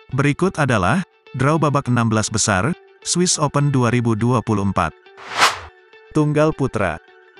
Berikut adalah draw babak 16 besar Swiss Open 2024. Tunggal putra.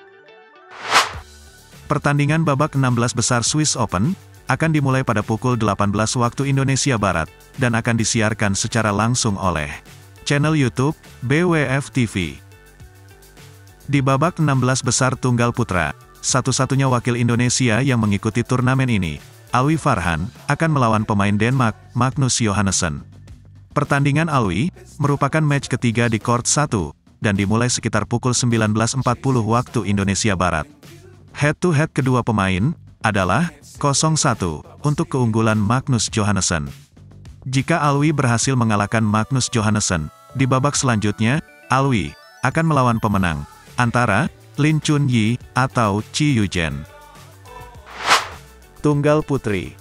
Pertandingan babak 16 besar Swiss Open akan dimulai pada pukul 18 waktu Indonesia Barat dan akan disiarkan secara langsung oleh channel YouTube BWF TV. Di babak 16 besar tunggal putra, satu-satunya wakil Indonesia yang mengikuti turnamen ini, Alwi Farhan, akan melawan pemain Denmark, Magnus Johannesson. Pertandingan Alwi merupakan match ketiga di court 1, dan dimulai sekitar pukul 19.40 waktu Indonesia Barat. Head-to-head kedua pemain adalah 0-1 untuk keunggulan Magnus Johannesson. Jika Alwi berhasil mengalahkan Magnus Johannesson, di babak selanjutnya, Alwi akan melawan pemenang antara Lin Chun-yi atau Chi Yujen. Tunggal putri.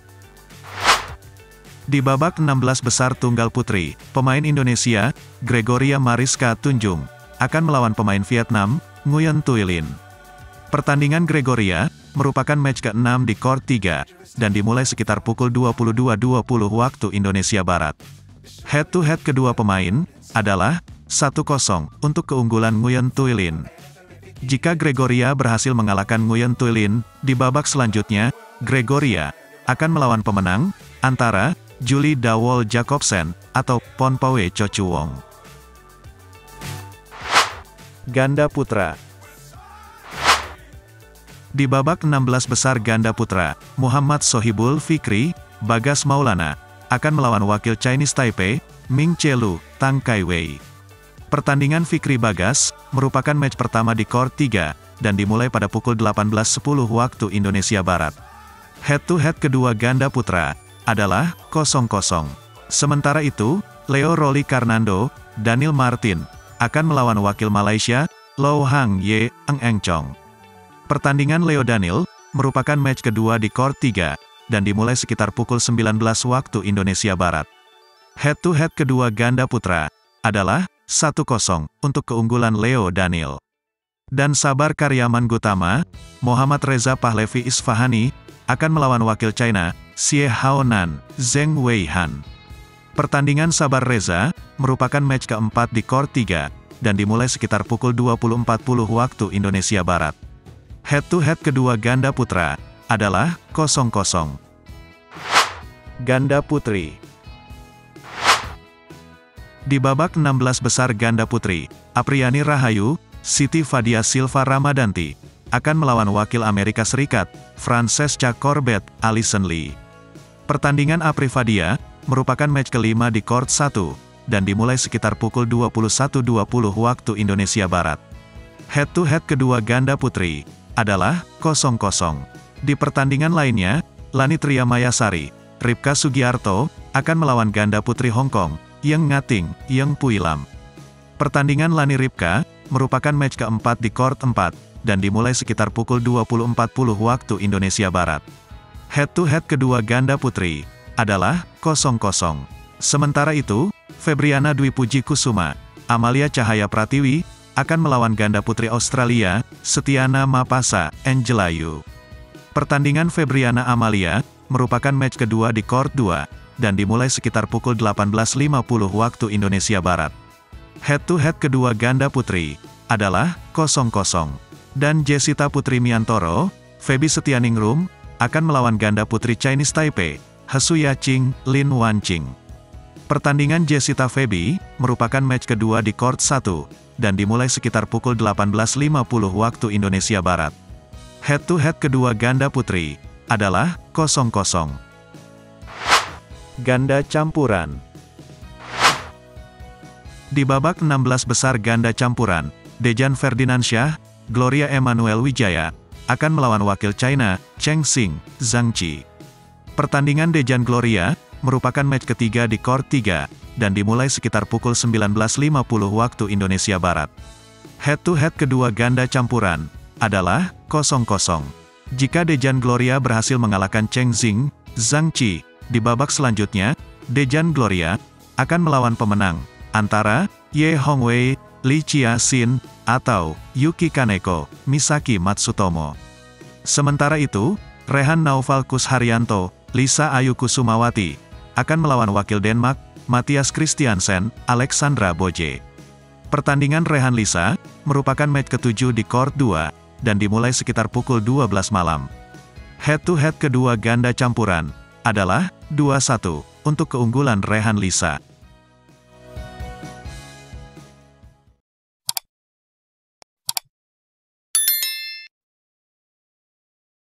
Di babak 16 besar tunggal putri, pemain Indonesia, Gregoria Mariska Tunjung, akan melawan pemain Vietnam, Nguyen Thuy Linh. Pertandingan Gregoria merupakan match ke-6 di court 3, dan dimulai sekitar pukul 22.20 waktu Indonesia Barat. Head-to-head kedua pemain adalah 1-0 untuk keunggulan Nguyen Thuy Linh. Jika Gregoria berhasil mengalahkan Nguyen Thuy Linh, di babak selanjutnya, Gregoria akan melawan pemenang antara Julie Dawol Jacobsen atau Ponpawe Chochuwong. Ganda putra. Di babak 16 besar ganda putra, Muhammad Sohibul Fikri, Bagas Maulana, akan melawan wakil Chinese Taipei, Ming Chelu, Tang Kaiwei. Pertandingan Fikri Bagas merupakan match pertama di court 3, dan dimulai pada pukul 18.10 waktu Indonesia Barat. Head-to-head kedua ganda putra adalah 0-0. Sementara itu, Leo Rolly Karnando, Daniel Martin, akan melawan wakil Malaysia, Low Hang Ye, Eng Chong. Pertandingan Leo Daniel merupakan match kedua di court 3, dan dimulai sekitar pukul 19 waktu Indonesia Barat. Head-to-head kedua ganda putra adalah 1-0 untuk keunggulan Leo Daniel. Dan Sabar Karyaman Gutama, Muhammad Reza Pahlavi Isfahani, akan melawan wakil China, Xie Haonan, Zheng Weihan. Pertandingan Sabar Reza merupakan match keempat di court 3, dan dimulai sekitar pukul 20.40 waktu Indonesia Barat. Head-to-head kedua ganda putra adalah 0-0. Ganda putri. Di babak 16 besar ganda putri, Apriani Rahayu, Siti Fadia Silva Ramadanti, akan melawan wakil Amerika Serikat, Francesca Corbett, Alison Lee. Pertandingan Apri Fadia merupakan match kelima di court 1, dan dimulai sekitar pukul 21.20 waktu Indonesia Barat. Head-to-head kedua ganda putri adalah 0-0. Di pertandingan lainnya, Lani Triamayasari, Ripka Sugiarto, akan melawan ganda putri Hong Kong, Yang Ngating, Yang Pui Lam. Pertandingan Lani Ripka merupakan match keempat di court 4, dan dimulai sekitar pukul 20.40 waktu Indonesia Barat. Head-to-head kedua ganda putri adalah 0-0. Sementara itu, Febriana Dwi Puji Kusuma, Amalia Cahaya Pratiwi, akan melawan ganda putri Australia, Setiana Mapasa, Angela Yu. Pertandingan Febriana Amalia merupakan match kedua di court 2, dan dimulai sekitar pukul 18.50 waktu Indonesia Barat. Head-to-head kedua ganda putri adalah 0-0. Dan Jessita Putri Miantoro, Feby Setianingrum, akan melawan ganda putri Chinese Taipei, Hesu Yaqing, Lin Wanqing. Pertandingan Jessita Feby merupakan match kedua di court 1, dan dimulai sekitar pukul 18.50 waktu Indonesia Barat. Head-to-head kedua ganda putri adalah 0-0. Ganda campuran. Di babak 16 besar ganda campuran, Dejan Ferdinandsyah, Gloria Emmanuel Wijaya, akan melawan wakil China, Cheng Xing, Zhang Qi. Pertandingan Dejan Gloria merupakan match ketiga di court 3, dan dimulai sekitar pukul 19.50 waktu Indonesia Barat. Head-to-head kedua ganda campuran adalah 0-0. Jika Dejan Gloria berhasil mengalahkan Cheng Xing, Zhang Qi, di babak selanjutnya, Dejan Gloria akan melawan pemenang antara Ye Hongwei, Li Chia-sin, atau Yuki Kaneko, Misaki Matsutomo. Sementara itu, Rehan Naufal Kusharyanto, Lisa Ayu Kusumawati, akan melawan wakil Denmark, Mathias Christiansen, Alexandra Boje. Pertandingan Rehan Lisa merupakan match ke-7 di court 2 dan dimulai sekitar pukul 12 malam. Head-to-head kedua ganda campuran adalah 2-1 untuk keunggulan Rehan Lisa.